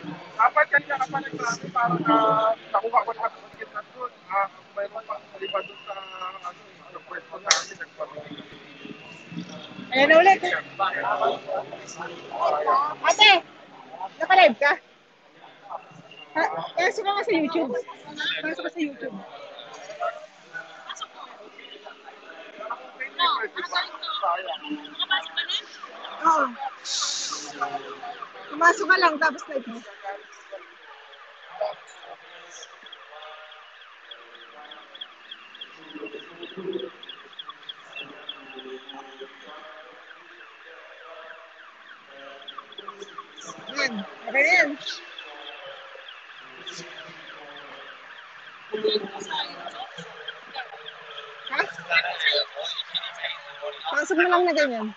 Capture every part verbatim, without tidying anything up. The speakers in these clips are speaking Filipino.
Dapat kanina ka pa nagsabi para uh, nakuha ko lahat ng ticket na doon. Uh, mayroon pa maliban doon sa ano, sa pwesto namin. Nagpapagod. Ayan na ulit. Ate, naka-live ka? Ha? Pasok ka sa YouTube. Pasok ka sa YouTube. Oo. Pumasok ka lang, tapos live mo. Yan. Okay na yan. Ha? Pasok mo lang na ganyan.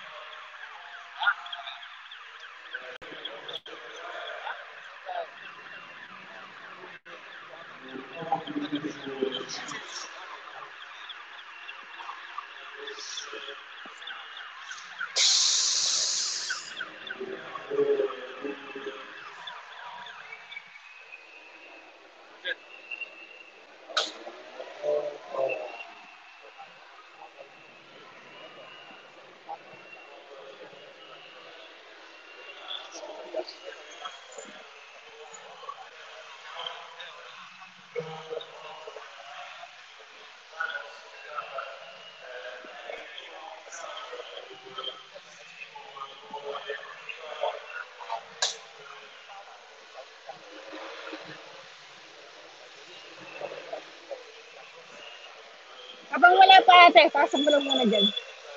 Habang wala pa ate, pasok mo lang muna dyan.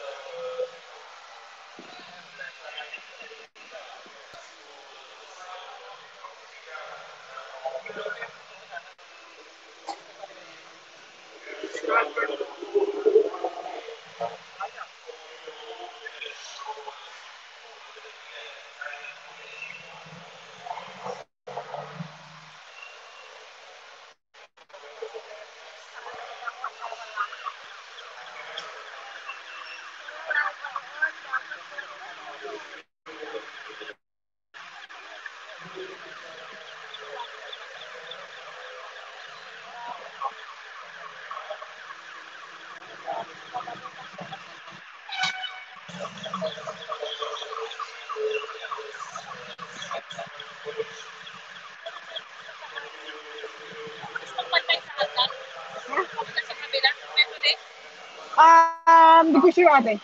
Um, hindi ko sure ate.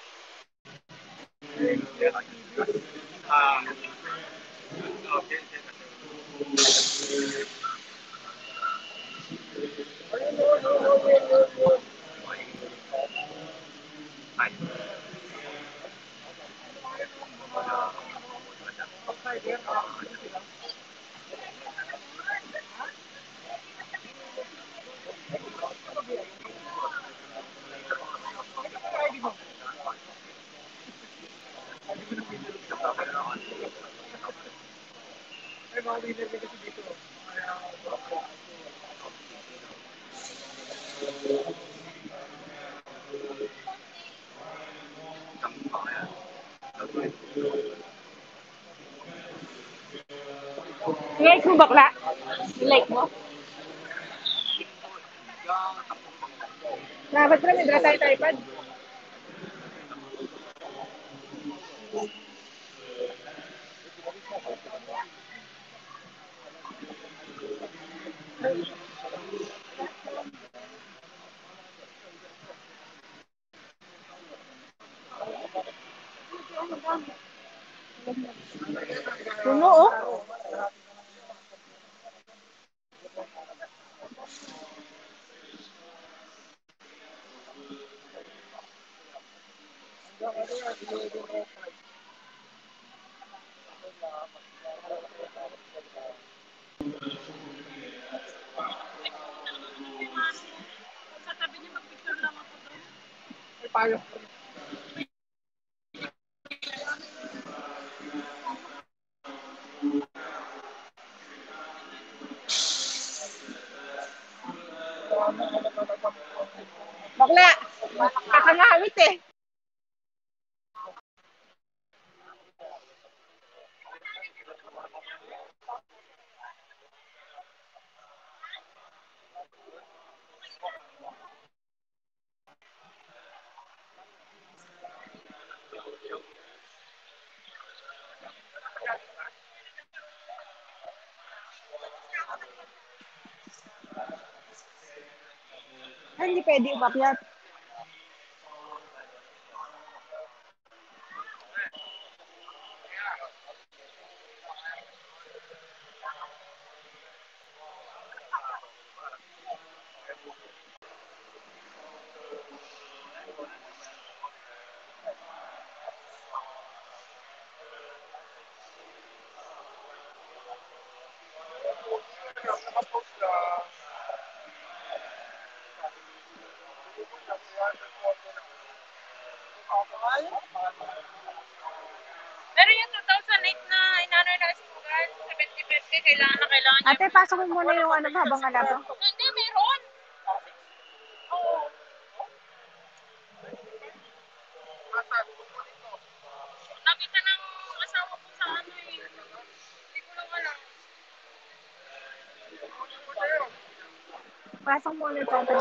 Like mo bakla? Like mo? Dapat pala may dala tayo tripod. Puno oh. Bakla, kakangawit eh. hindi pwede umakyat. Pero yung two thousand eight na inano na sugal, seventy-five K, kailangan na kailangan niya. Ate, pasok mo muna yung ano habang alaga. Hindi, meron. Oo. Nakita ng asawa ko sa ano eh. Hindi ko lang alam. Pasok mo ulit ate.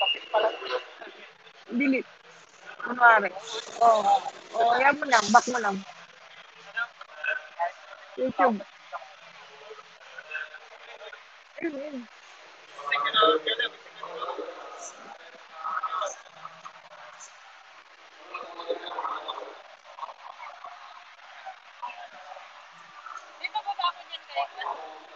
Delete. Kunwari. Oo. Oh, yan mo lang. Back mo lang. YouTube. Ayun, ayun. Di ba baba ko dyan kayo?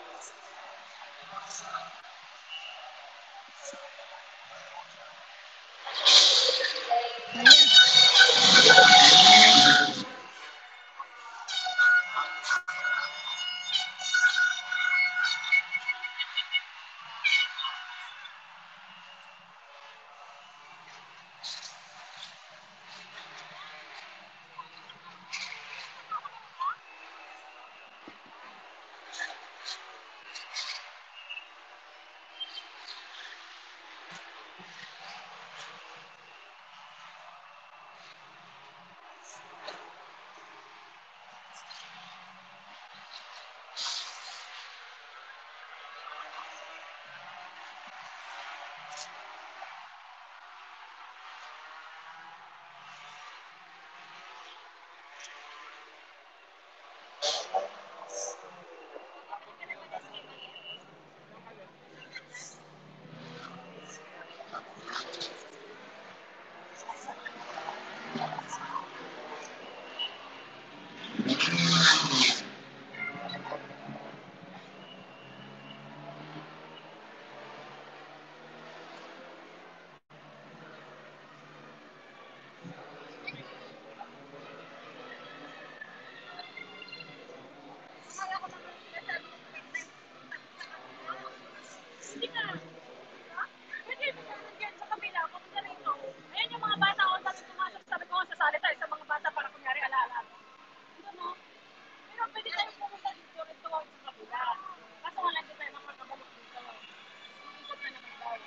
Hindi nga. Pwede mo naman dyan sa kabila, papunta rito. Ayan yung mga bata ako dati tumasok, sabi ko sasali tayo sa mga bata para kunyari alaala. Ito mo. Pero pwede tayo pumunta dito, ito sa kabila. Kaso wala din tayo makakabalik dito. Ikot na naman tayo.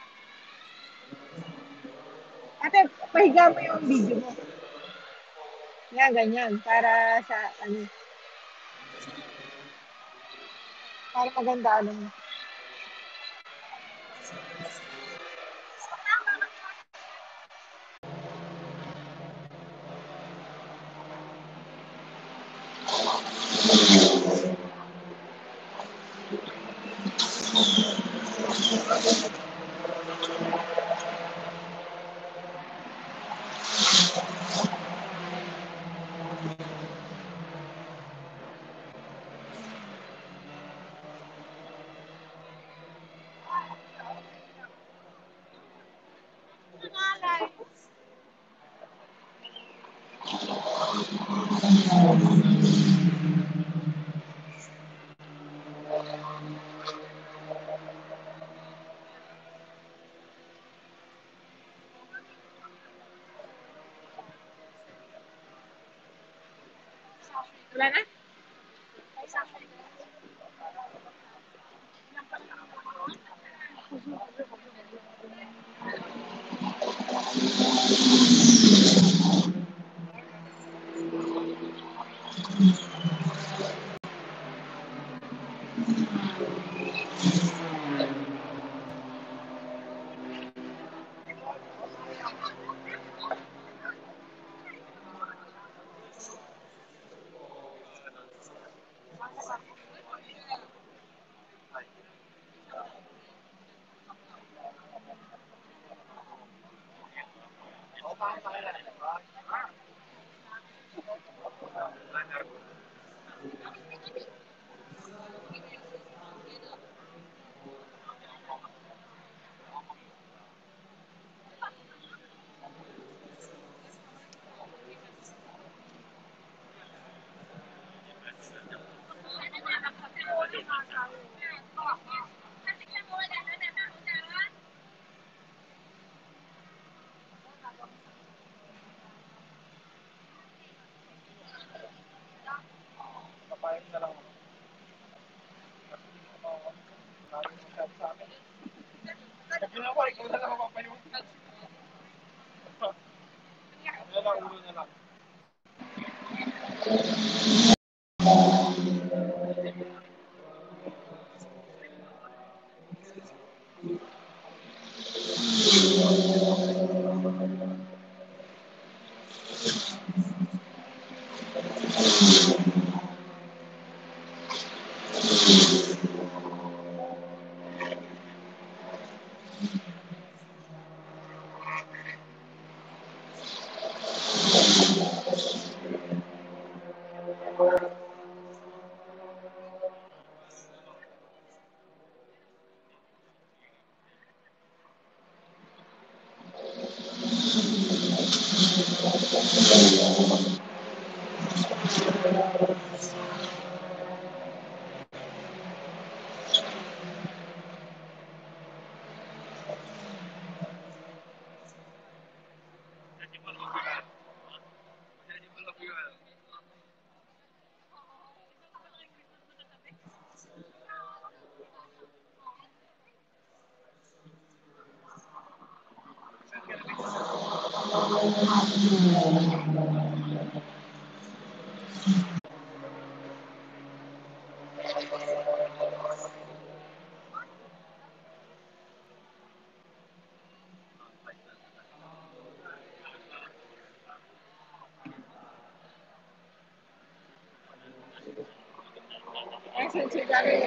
Ate, pahiga mo yung video mo. Yan, ganyan. Para sa, ano, para maganda, ano. Nangalay. Wala na? Papayag na lang ako. Lagi masyado sa akin. Sabi na ko, ikaw na lang mapapayag. Ano lang, ulo na lang. Excellent cigarette.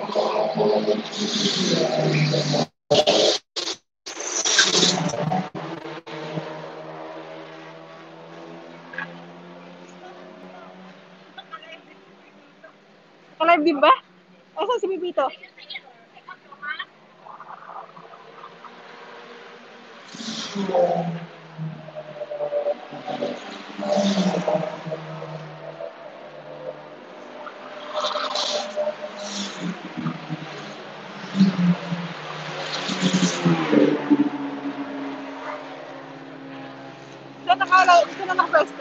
Ka-live din ba? Asan si Bibito? Saan nakala- saan na nakapwesto?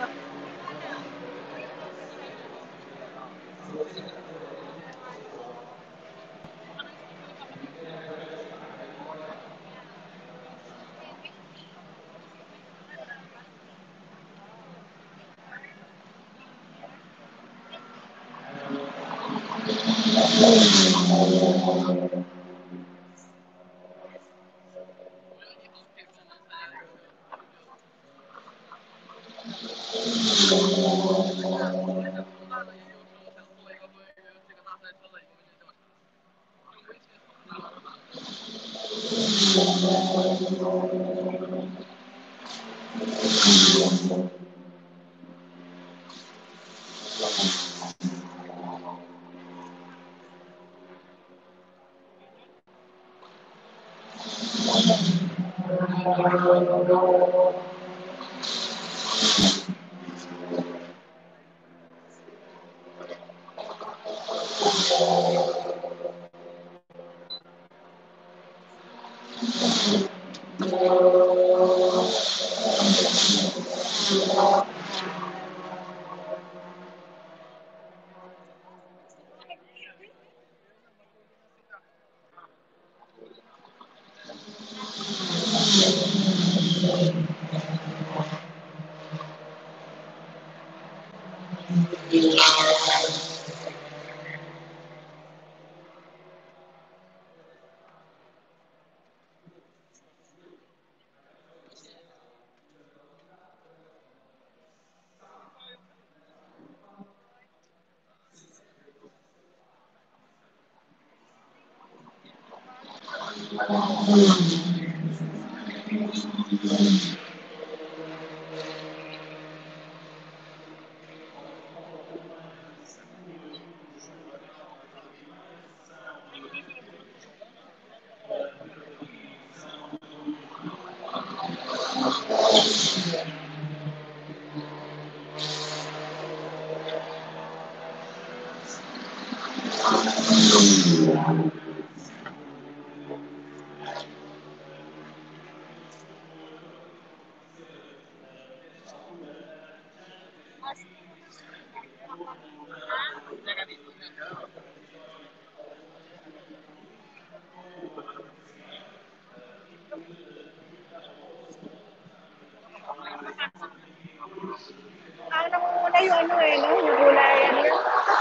Ang nangunguna yung ano eh, no? Yung gulay, ano yun?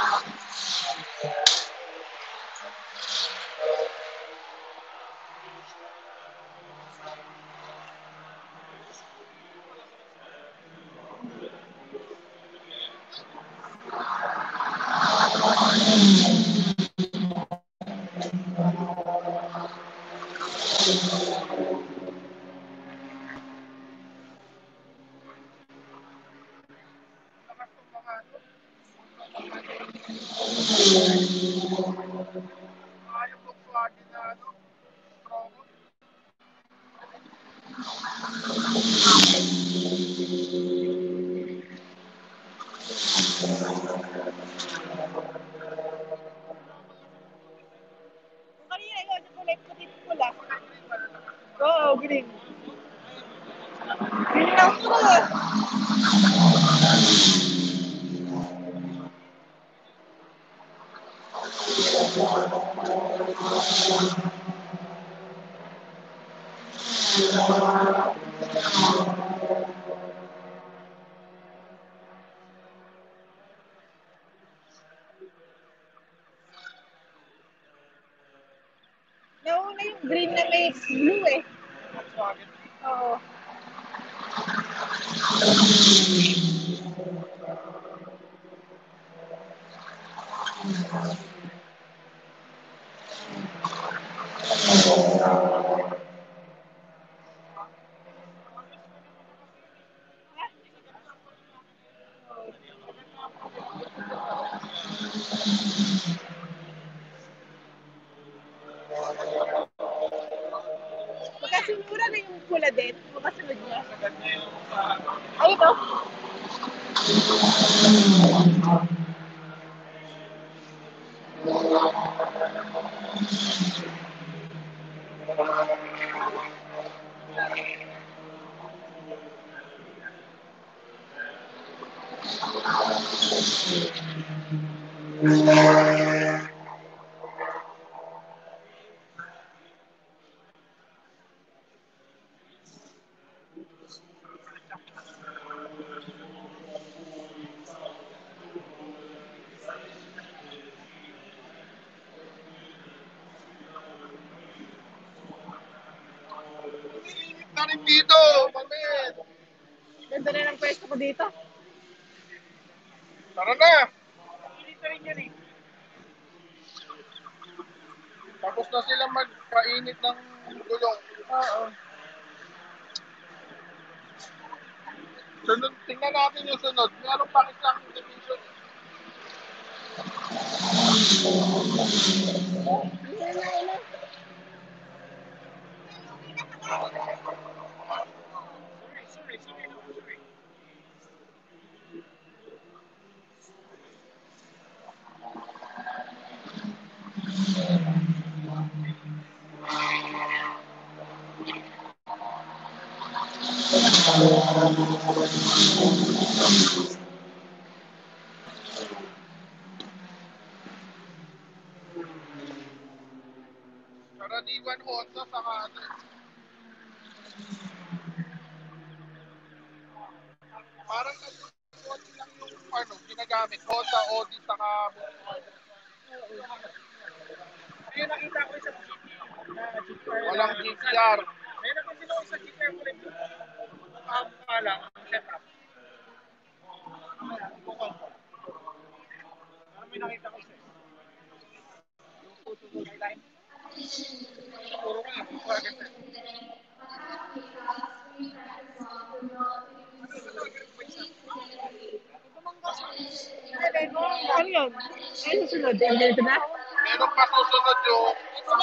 Lakas ng mga ano, ah, yung Volkswagen na ano, promo. Yung kanina yun, yung kulay puti pula. Oo, green. Green lang po eh. Nauna yung green na may blue eh. Volkswagen. Oo. Magkasunura na yung pula din. Magkasunod niya. Sagad niya yung sa Ay, ito. Umiinit na rin dito, mamit. Ganda na ng pwesto ko dito. Tara na. Init na rin yan eh. Tapos na sila magpainit ng gulong. Oo. Sunod, tingnan natin yung sunod. Meron pa isang division. Hindi na ulo. Sorry, sorry, sorry naman, sorry. Karaniwan Honda sa ano. Parang nag-Audi lang yung ano, ginagamit. Honda, Audi, saka Volkswagen. Ayun, nakita ko sa G T na G T R. Walang G T R. May napansin ako sa G T R ko rin. Mukha lang, setup. Mukha ko. Parang may nakita ko siya. Yung photo ko na line. Puro ka, Volkswagen. Ano yun? Ano susunod? Dito na? Meron pa susunod yung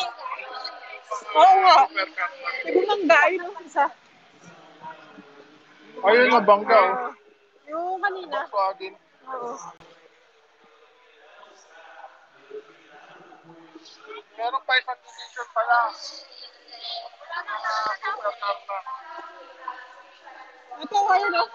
Oo nga. supercar. Nagumangga. Ayun ang isa. Ayun na, bangga. Oh. Oo. Yung kanina. Volkswagen. Oo. Meron pa isang division pala. Mga super top na. Ito, ayun o.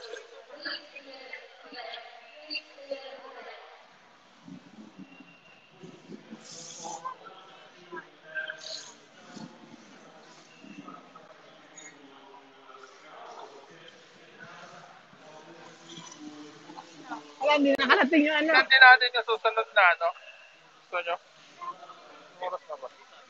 Wala, hindi nakarating yung ano. Tignan din natin yung susunod na ano. Gusto nyo? Oras na ba?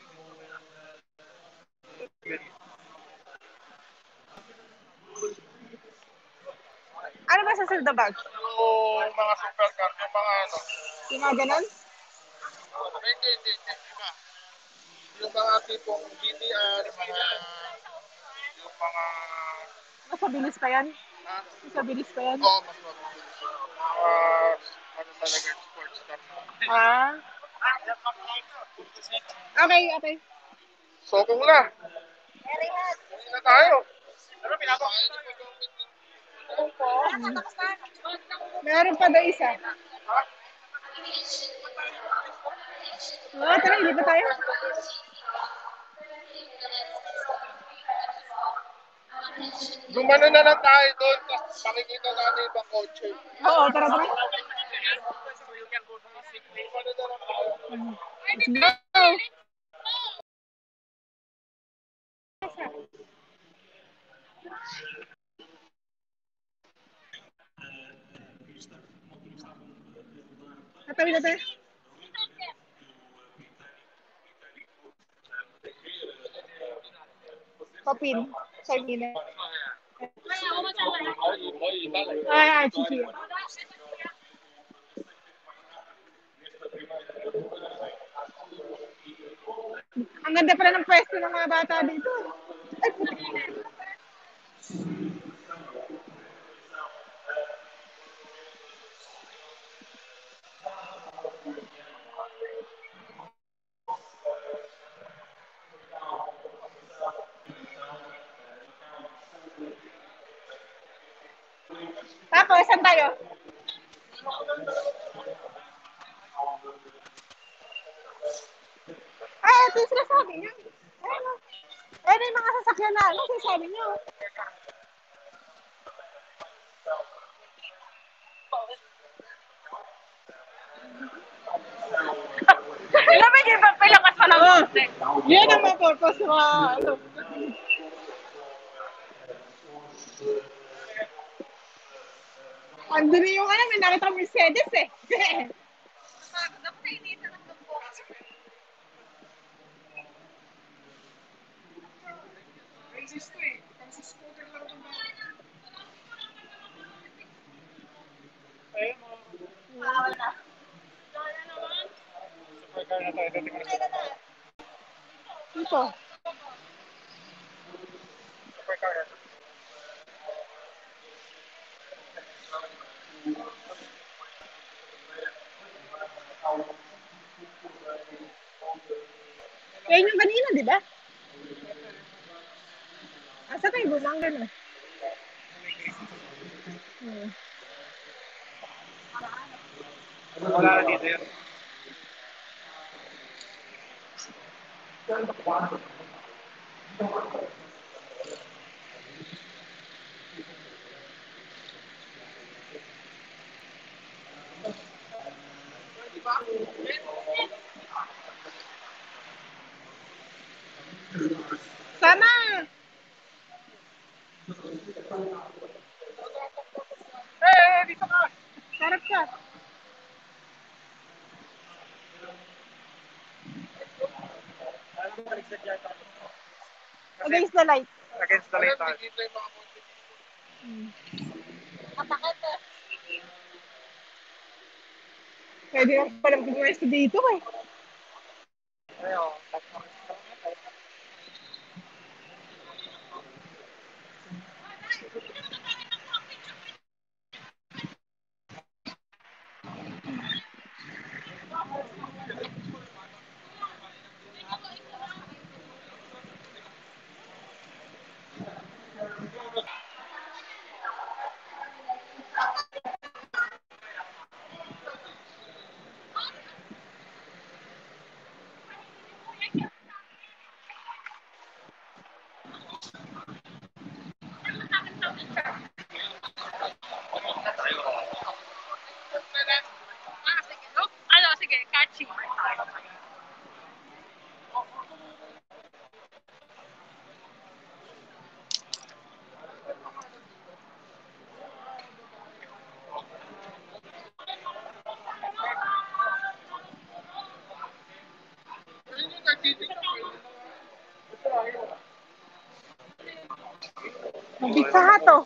Ano ba sa Silda Bag? Yung mga super car, yung mga ano. Yung mga ganon? Hindi, hindi, hindi. Iba. Yung mga tipong G T R, mga... Yung mga... Mas mabilis pa yan? Ha? Mas mabilis pa yan? Oo, mas mabilis. Uh, ano talaga yung sports car na. Ah. Okay, okay. So, kung na. Hindi na tayo. Pero pinapakain ko yung Hmm. Meron pa daw isa. Ah, tara, hindi pa tayo. Gumano na lang tayo doon, tapos makikita natin ibang kotse. Oo, tara, tara. Gumano na lang tayo. Let's go! Natawid na tayo. Papin. Sarmina. Ay, ay, chichi. Ang ganda pala ng pwesto ng mga bata dito. Ay, puti. Tapos, saan tayo? Ay, ito yung sinasabi niyo. Ayun o. Ayun yung mga sasakyan na. Ano sinasabi niyo? Alam mo, di ba pilakas pa lang Oo. konti? Yan ang mga purpose ng mga ano. Andun yung ano, may nakita ko Mercedes eh. Naku, nainitan ang dugo. Bawal na. Super car na tayo, dating na super car. Ito. Super car na. Yan yung kanina, di ba? Asa tayo bumanggan ah. Hmm. Wala na dito yan. Sana! Eh, dito ka! Sarap ka. Against the light. Against the light tayo. Dito yung mga kotse. Pwede lang palang pumwesto dito eh. Ayun. Pizza Hut to.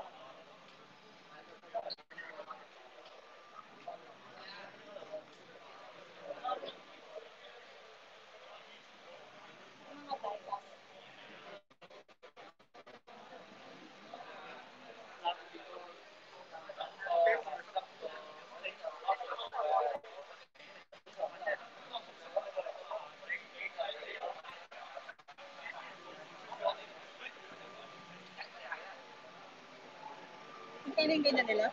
Kailan yung ganyan nila?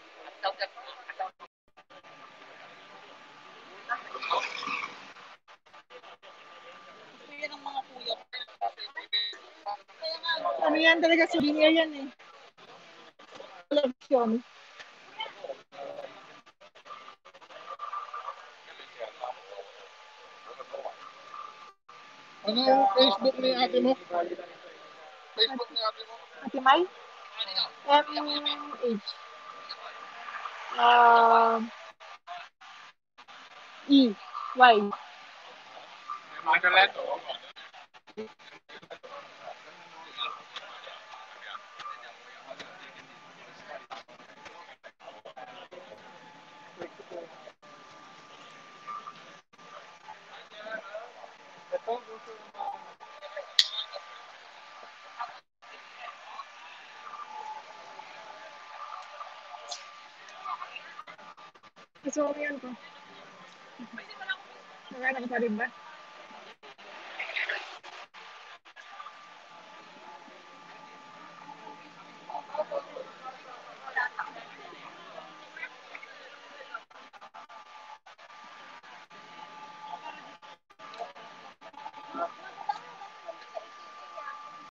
Gusto yan ng mga kuya. Ano yan talaga, souvenir yan eh. Collection. Ano yung Facebook ni ate mo? Facebook ni ate mo? Ate Mai? M H. Um, E. Y. Magalet. Gusto ko yan ko. Nakain ka pa rin ba?